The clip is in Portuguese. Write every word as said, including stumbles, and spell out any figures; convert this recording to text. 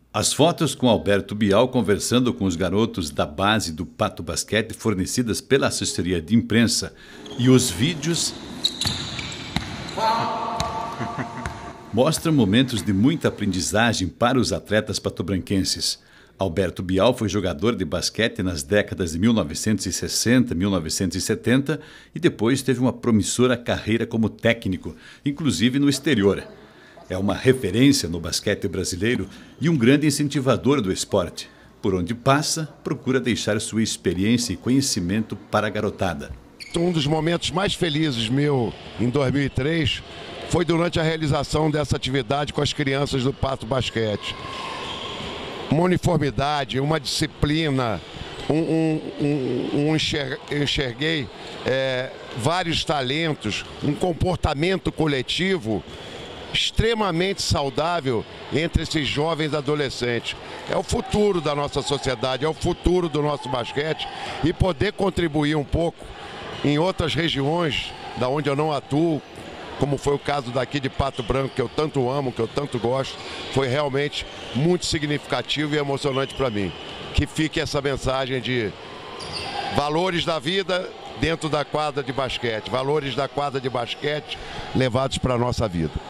As fotos com Alberto Bial conversando com os garotos da base do Pato Basquete fornecidas pela assessoria de imprensa e os vídeos mostram momentos de muita aprendizagem para os atletas patobranquenses. Alberto Bial foi jogador de basquete nas décadas de mil novecentos e sessenta, mil novecentos e setenta e depois teve uma promissora carreira como técnico, inclusive no exterior. É uma referência no basquete brasileiro e um grande incentivador do esporte. Por onde passa, procura deixar sua experiência e conhecimento para a garotada. Um dos momentos mais felizes meu em dois mil e três foi durante a realização dessa atividade com as crianças do Pato Basquete. Uma uniformidade, uma disciplina, um, um, um, um enxer, enxerguei é, vários talentos, um comportamento coletivo extremamente saudável entre esses jovens adolescentes. É o futuro da nossa sociedade, é o futuro do nosso basquete, e poder contribuir um pouco em outras regiões da onde eu não atuo, como foi o caso daqui de Pato Branco, que eu tanto amo, que eu tanto gosto, foi realmente muito significativo e emocionante para mim. Que fique essa mensagem de valores da vida dentro da quadra de basquete, valores da quadra de basquete levados para a nossa vida.